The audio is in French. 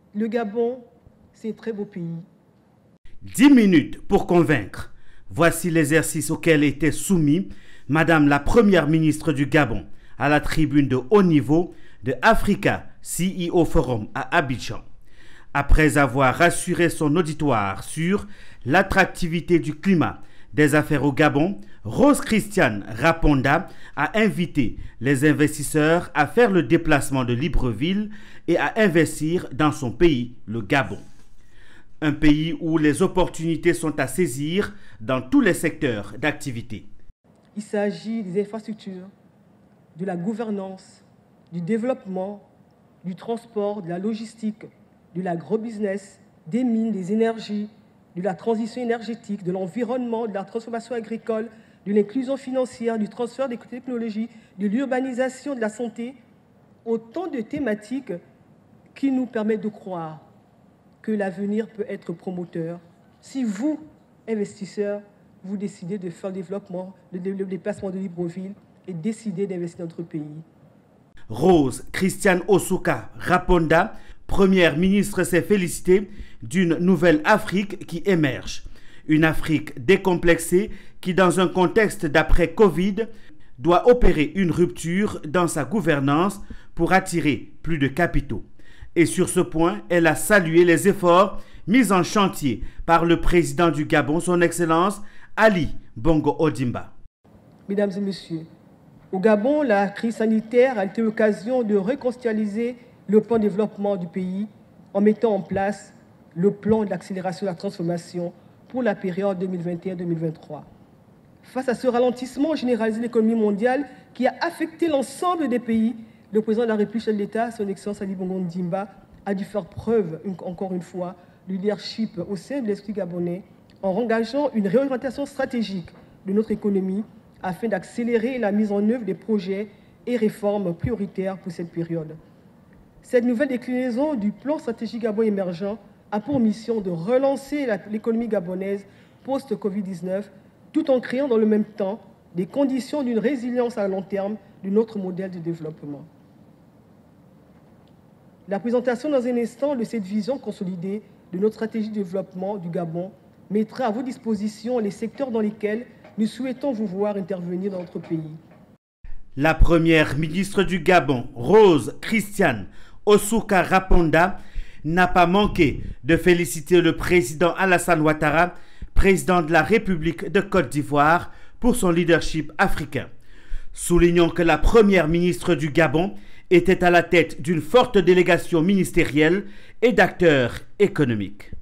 Le Gabon, c'est un très beau pays. 10 minutes pour convaincre. Voici l'exercice auquel était soumis Madame la Première ministre du Gabon à la tribune de haut niveau de Africa CEO Forum à Abidjan. Après avoir rassuré son auditoire sur l'attractivité du climat des affaires au Gabon, Rose Christiane Raponda a invité les investisseurs à faire le déplacement de Libreville et à investir dans son pays, le Gabon. Un pays où les opportunités sont à saisir dans tous les secteurs d'activité. Il s'agit des infrastructures, de la gouvernance, du développement, du transport, de la logistique, de l'agrobusiness, des mines, des énergies, de la transition énergétique, de l'environnement, de la transformation agricole, de l'inclusion financière, du transfert des technologies, de l'urbanisation, de la santé. Autant de thématiques qui nous permettent de croire que l'avenir peut être promoteur si vous, investisseurs, vous décidez de faire le déplacement de Libreville et décidez d'investir dans notre pays. Rose Christiane Osuka Raponda, Première ministre, s'est félicitée d'une nouvelle Afrique qui émerge. Une Afrique décomplexée qui, dans un contexte d'après-Covid, doit opérer une rupture dans sa gouvernance pour attirer plus de capitaux. Et sur ce point, elle a salué les efforts mis en chantier par le président du Gabon, son Excellence Ali Bongo Ondimba. Mesdames et messieurs, au Gabon, la crise sanitaire a été l'occasion de reconstituer le plan de développement du pays en mettant en place le plan d'accélération de la transformation pour la période 2021-2023. Face à ce ralentissement généralisé de l'économie mondiale qui a affecté l'ensemble des pays, le président de la République de l'État, son Excellence Ali Bongo Ondimba, a dû faire preuve, encore une fois, de leadership au sein de l'esprit gabonais en engageant une réorientation stratégique de notre économie afin d'accélérer la mise en œuvre des projets et réformes prioritaires pour cette période. Cette nouvelle déclinaison du plan stratégique Gabon émergent a pour mission de relancer l'économie gabonaise post-Covid-19 tout en créant dans le même temps des conditions d'une résilience à long terme de notre modèle de développement. La présentation dans un instant de cette vision consolidée de notre stratégie de développement du Gabon mettra à vos dispositions les secteurs dans lesquels nous souhaitons vous voir intervenir dans notre pays. La Première ministre du Gabon, Rose Christiane Osuka Raponda, n'a pas manqué de féliciter le président Alassane Ouattara, président de la République de Côte d'Ivoire, pour son leadership africain. Soulignons que la Première ministre du Gabon était à la tête d'une forte délégation ministérielle et d'acteurs économiques.